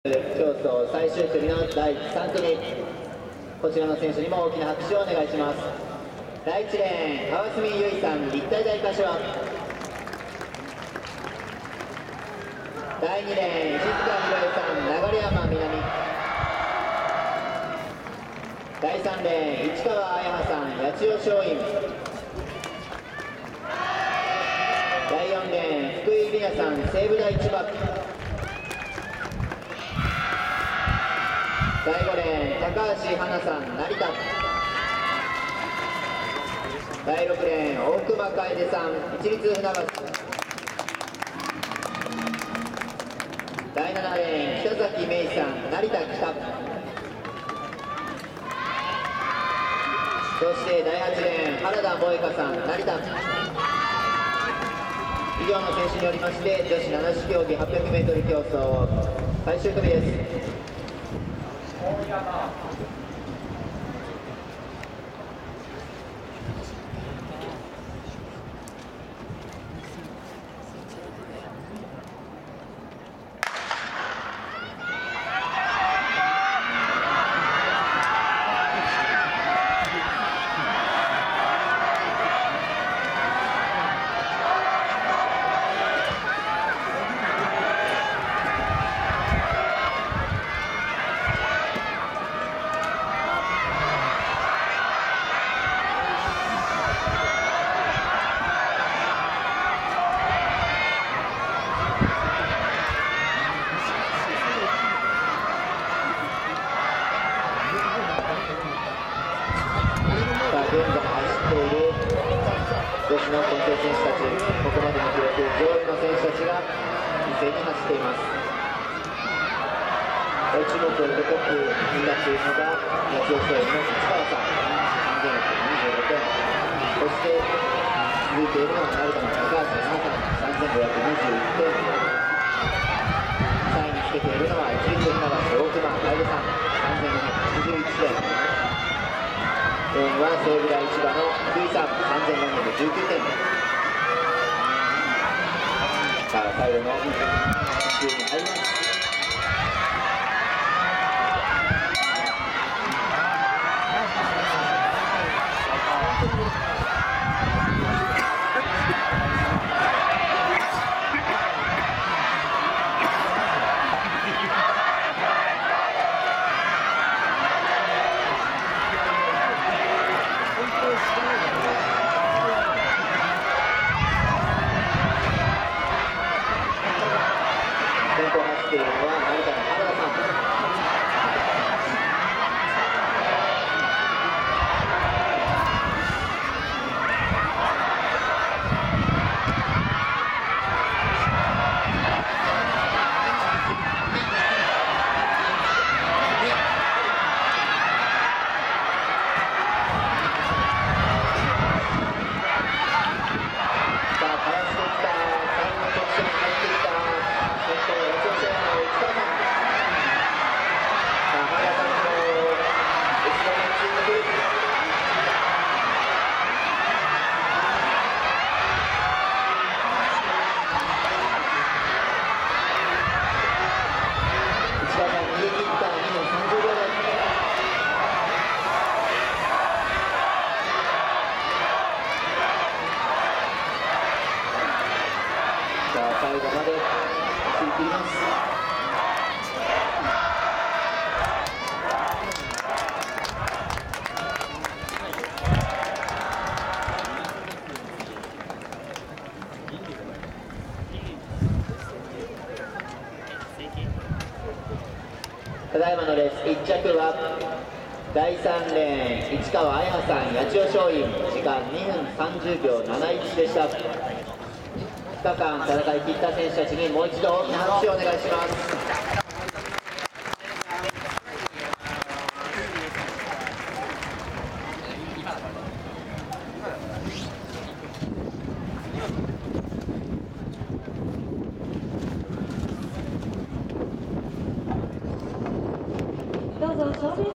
競争最終組の第3組、こちらの選手にも大きな拍手をお願いします。第1レーン、川澄結衣さん、立体大柏。第2レーン、石塚宏恵さん、流山南。第3レーン、市川彩葉さん、八千代松陰。第4レーン、福井里奈さん、西武大千葉。第5レーン、高橋花さん、成田。第6レーン、大熊楓さん、市立船橋。第7レーン、北崎芽衣さん、成田北。そして第8レーン、原田萌香さん、成田。以上の選手によりまして、女子七種競技 800m 競争最終組です。現在走っている女子の混成選手たち、ここまでの記録上位の選手たちが一斉に走っています。注目を受けトップになっているのが八千代松陰の市川さん、3126点。そして続いているのが成田の高橋花さん、3521点。3位につけているのは市立船橋大熊楓さん、3781点。4位は西武大千葉の福井さん、3719点。さあ、最後の周に入ります。先頭走っているのは成田の原田さん。最後まで走り切ります。ただいまのレース1着は第3レーン、市川彩葉さん、八千代松陰、時間2分30秒71でした。2日間戦い切った選手たちにもう一度大きな拍手をお願いします。